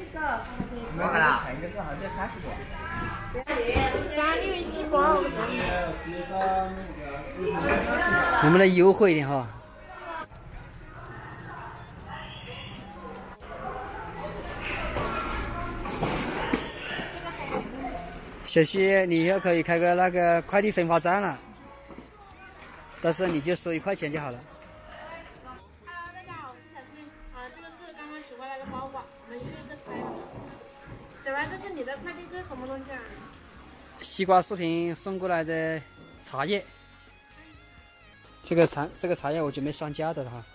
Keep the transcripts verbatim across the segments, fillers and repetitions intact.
个，三块钱一个。 没看到，前个是好像开始过。 三六一起包。 我们来优惠一点哈。小西，你以后可以开个那个快递分发站了，到时候你就收一块钱就好了。 Hello， 大家好，我是小新。啊，这个是刚刚取回来的包裹，我们一个一个拆。小白，这是你的快递，这是什么东西啊？ 西瓜视频送过来的茶叶，这个茶这个茶叶我就没上架的哈。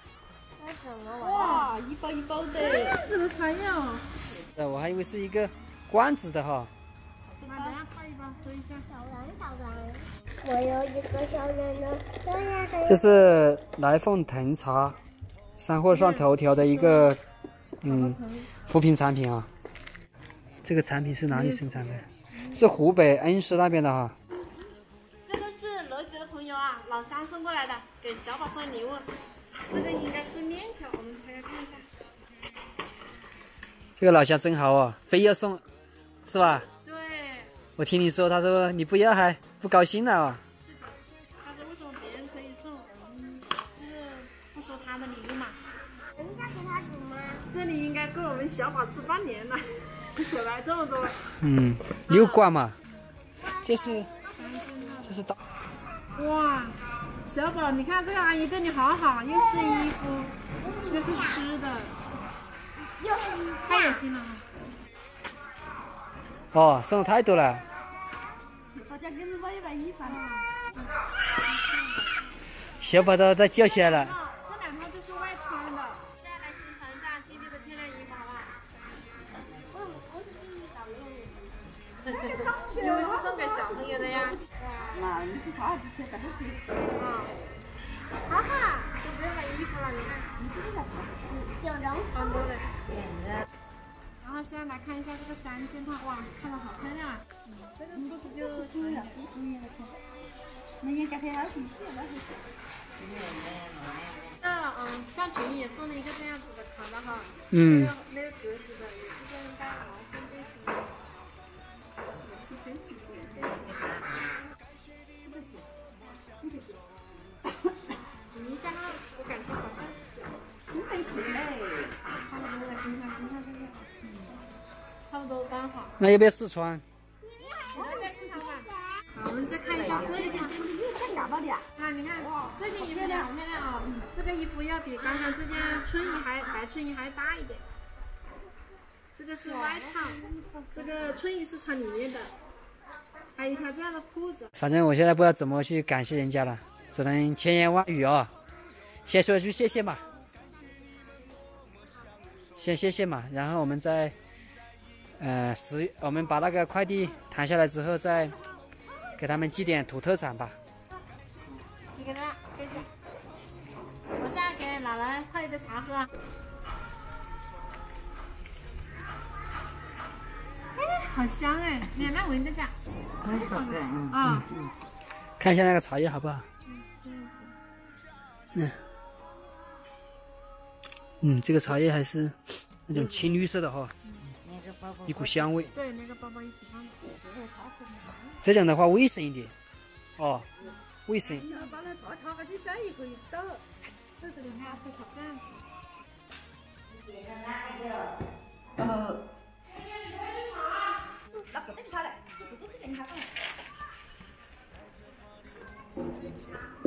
哇，一包一包的，这样子的茶叶哦。 呃，我还以为是一个罐子的哈。 啊，等下泡一包，喝一下。 小人小人，我有一个小人呢，小人。 这是来凤藤茶，上货上头条的一个嗯扶贫产品啊。这个产品是哪里生产的？是湖北恩施那边的哈。 这个是罗姐的朋友啊，老乡送过来的，给小宝送礼物。这个应该是面条，我们拆开看一下。 这个老乡真好哦，非要送，是吧？ 对。 我听你说，他说你不要还不高兴了啊。 是的。他说为什么别人可以送，嗯，就是不收他的礼物嘛。 人家给他煮吗？ 这里应该够我们小宝吃半年了，手来这么多。 嗯，六罐嘛。这是，这是大。 哇，小宝，你看这个阿姨对你好好，又是衣服，又是吃的，太有心了。 哦，送的太多了。 大家给你包一百一三。 小宝都在叫起来了。 这两套就是外穿的。现在来欣赏一下弟弟的漂亮衣服，好不好？ 嗯，我是弟弟搞的。 因为是送给小朋友的呀。 那你去他去干什么？ 啊，哈哈，就不用买衣服了，你看。 有人很多的。然后现在来看一下这个三件套，哇，看着好漂亮啊！嗯，这个裤子就长一点。 那人家还要什么？ 这嗯，像裙也送了一个这样子的卡的哈。 嗯。 没有没有格子的，也是这样带毛线背心的。等一下哈，我感觉好像小。 新背心嘞。 差不多了，等一下，等一下，等一下。嗯，差不多刚好。 那要不要试穿？ 我要在市场买。好，我们再看一下这一套。啊，你看这件衣服也好漂亮啊！这个衣服要比刚刚这件春衣还白春衣还大一点。这个是外套，这个春衣是穿里面的，还有一条这样的裤子。 反正我现在不知道怎么去感谢人家了，只能千言万语啊、哦。先说一句谢谢嘛，先谢谢嘛，然后我们再，呃，十我们把那个快递谈下来之后，再给他们寄点土特产吧。 你给他，谢谢。我现在给姥姥泡一杯茶喝。哎，好香哎！你看，那闻着讲。 很好的，嗯。 啊。 看一下那个茶叶好不好？嗯。嗯，这个茶叶还是那种青绿色的哈，一股香味。 对，那个包包一起放。 这样的话卫生一点，哦，卫生。 把那茶插下去再一个一倒。 这个里面会炒这样子。 呃。那不等他来，不都是等他来。